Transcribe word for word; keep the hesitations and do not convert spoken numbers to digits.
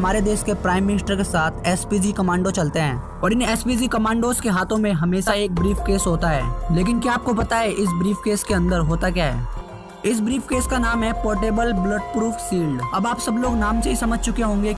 हमारे देश के प्राइम मिनिस्टर के साथ एसपीजी कमांडो चलते हैं और इन एसपीजी कमांडोज के हाथों में हमेशा एक ब्रीफ केस होता है। लेकिन क्या आपको पता है इस ब्रीफ केस के अंदर होता क्या है? इस ब्रीफ केस का नाम है पोर्टेबल बुलेट प्रूफ शील्ड। अब आप सब लोग नाम से ही समझ चुके होंगे